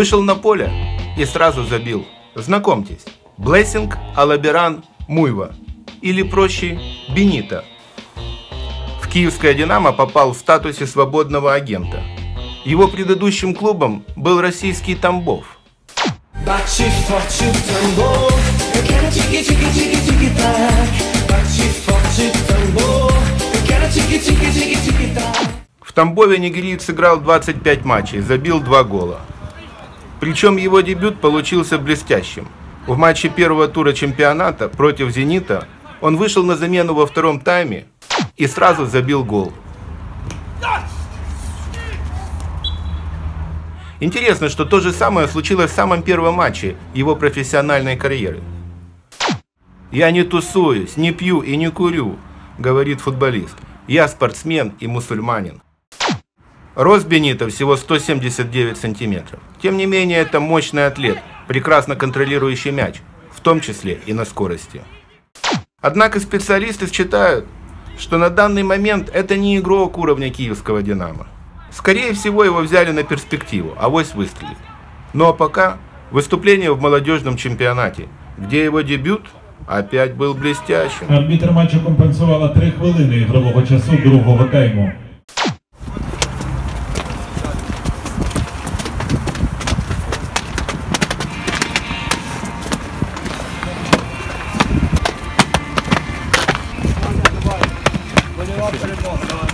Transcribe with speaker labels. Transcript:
Speaker 1: Вышел на поле и сразу забил. Знакомьтесь, Блессинг Алаберан Муйва, или проще Бенита. В киевское «Динамо» попал в статусе свободного агента. Его предыдущим клубом был российский Тамбов. В Тамбове нигериец сыграл 25 матчей, забил 2 гола. Причем его дебют получился блестящим. В матче первого тура чемпионата против «Зенита» он вышел на замену во втором тайме и сразу забил гол. Интересно, что то же самое случилось в самом первом матче его профессиональной карьеры. «Я не тусуюсь, не пью и не курю», — говорит футболист. «Я спортсмен и мусульманин». Рост Бенита всего 179 сантиметров. Тем не менее, это мощный атлет, прекрасно контролирующий мяч, в том числе и на скорости. Однако специалисты считают, что на данный момент это не игрок уровня киевского «Динамо». Скорее всего, его взяли на перспективу, авось выстрелит. Ну а пока выступление в молодежном чемпионате, где его дебют опять был блестящим.
Speaker 2: Арбітр матчу компенсувала 3 хвилини ігрового часу другого тайму.
Speaker 3: Перенос, давай.